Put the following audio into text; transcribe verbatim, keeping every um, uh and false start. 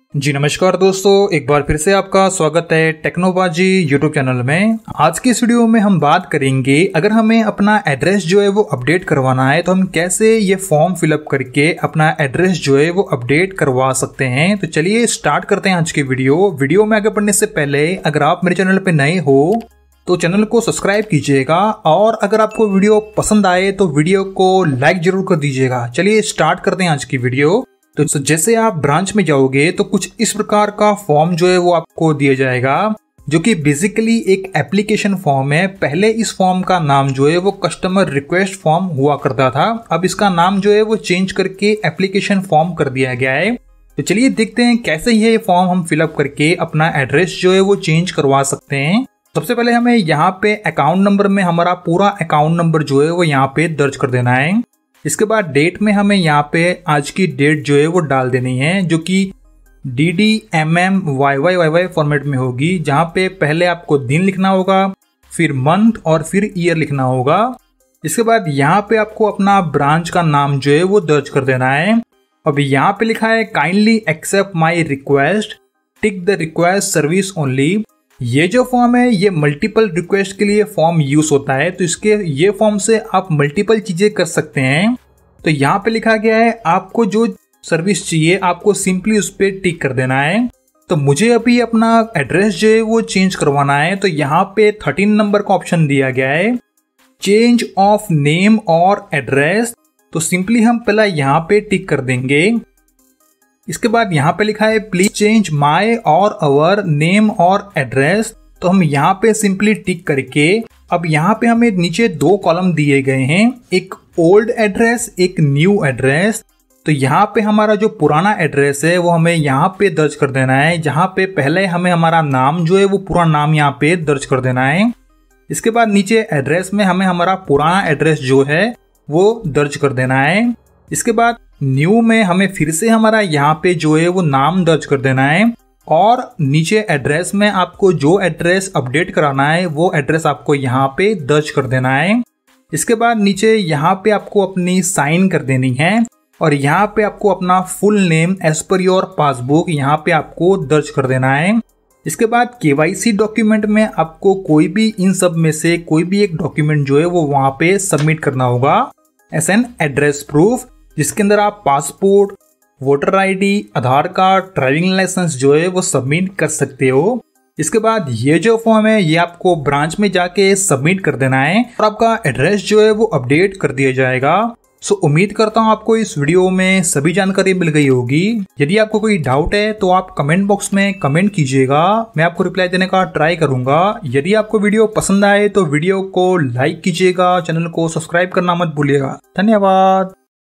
जी नमस्कार दोस्तों, एक बार फिर से आपका स्वागत है टेक्नोबाजी यूट्यूब चैनल में। आज की इस वीडियो में हम बात करेंगे, अगर हमें अपना एड्रेस जो है वो अपडेट करवाना है तो हम कैसे ये फॉर्म फिलअप करके अपना एड्रेस जो है वो अपडेट करवा सकते हैं। तो चलिए स्टार्ट करते हैं आज की वीडियो। वीडियो में आगे बढ़ने से पहले अगर आप मेरे चैनल पे नए हो तो चैनल को सब्सक्राइब कीजिएगा और अगर आपको वीडियो पसंद आए तो वीडियो को लाइक जरूर कर दीजिएगा। चलिए स्टार्ट करते हैं आज की वीडियो। तो जैसे आप ब्रांच में जाओगे तो कुछ इस प्रकार का फॉर्म जो है वो आपको दिया जाएगा, जो कि बेसिकली एक एप्लीकेशन फॉर्म है। पहले इस फॉर्म का नाम जो है वो कस्टमर रिक्वेस्ट फॉर्म हुआ करता था, अब इसका नाम जो है वो चेंज करके एप्लीकेशन फॉर्म कर दिया गया है। तो चलिए देखते हैं कैसे ये फॉर्म हम फिलअप करके अपना एड्रेस जो है वो चेंज करवा सकते हैं। सबसे पहले हमें यहाँ पे अकाउंट नंबर में हमारा पूरा अकाउंट नंबर जो है वो यहाँ पे दर्ज कर देना है। इसके बाद डेट में हमें यहाँ पे आज की डेट जो है वो डाल देनी है, जो कि D D M M Y Y Y Y format में होगी, जहाँ पे पहले आपको दिन लिखना होगा, फिर मंथ और फिर ईयर लिखना होगा। इसके बाद यहाँ पे आपको अपना ब्रांच का नाम जो है वो दर्ज कर देना है। अब यहाँ पे लिखा है kindly accept my request, tick the request service only. ये जो फॉर्म है ये मल्टीपल रिक्वेस्ट के लिए फॉर्म यूज होता है, तो इसके ये फॉर्म से आप मल्टीपल चीजें कर सकते हैं। तो यहाँ पे लिखा गया है आपको जो सर्विस चाहिए आपको सिंपली उस पर टिक कर देना है। तो मुझे अभी अपना एड्रेस जो है वो चेंज करवाना है, तो यहाँ पे थर्टीन नंबर का ऑप्शन दिया गया है, चेंज ऑफ नेम और एड्रेस। तो सिंपली हम पहला यहाँ पे टिक कर देंगे। इसके बाद यहाँ पे लिखा है प्लीज चेंज माय और अवर नेम और एड्रेस। तो हम यहाँ पे सिंपली टिक करके, अब यहाँ पे हमें नीचे दो कॉलम दिए गए हैं, एक ओल्ड एड्रेस एक न्यू एड्रेस। तो यहाँ पे हमारा जो पुराना एड्रेस है वो हमें यहाँ पे दर्ज कर देना है, जहाँ पे पहले हमें हमारा नाम जो है वो पूरा नाम यहाँ पे दर्ज कर देना है। इसके बाद नीचे एड्रेस में हमें हमारा पुराना एड्रेस जो है वो दर्ज कर देना है। इसके बाद न्यू में हमें फिर से हमारा यहाँ पे जो है वो नाम दर्ज कर देना है और नीचे एड्रेस में आपको जो एड्रेस अपडेट कराना है वो एड्रेस आपको यहाँ पे दर्ज कर देना है। इसके बाद नीचे यहाँ पे आपको अपनी साइन कर देनी है और यहाँ पे आपको अपना full name as per your passbook यहाँ पे आपको दर्ज कर देना है। इसके बाद के वाई सी डॉक्यूमेंट में आपको कोई भी इन सब में से कोई भी एक डॉक्यूमेंट जो है वो वहाँ पे सबमिट करना होगा एज एन एड्रेस प्रूफ, जिसके अंदर आप passport, voter ID, Aadhaar card, driving licence जो है वो सबमिट कर सकते हो। इसके बाद ये जो फॉर्म है ये आपको ब्रांच में जाके सबमिट कर देना है और आपका एड्रेस जो है वो अपडेट कर दिया जाएगा। सो उम्मीद करता हूँ आपको इस वीडियो में सभी जानकारी मिल गई होगी। यदि आपको कोई डाउट है तो आप कमेंट बॉक्स में कमेंट कीजिएगा, मैं आपको रिप्लाई देने का ट्राई करूंगा। यदि आपको वीडियो पसंद आए तो वीडियो को लाइक कीजिएगा, चैनल को सब्सक्राइब करना मत भूलिएगा। धन्यवाद।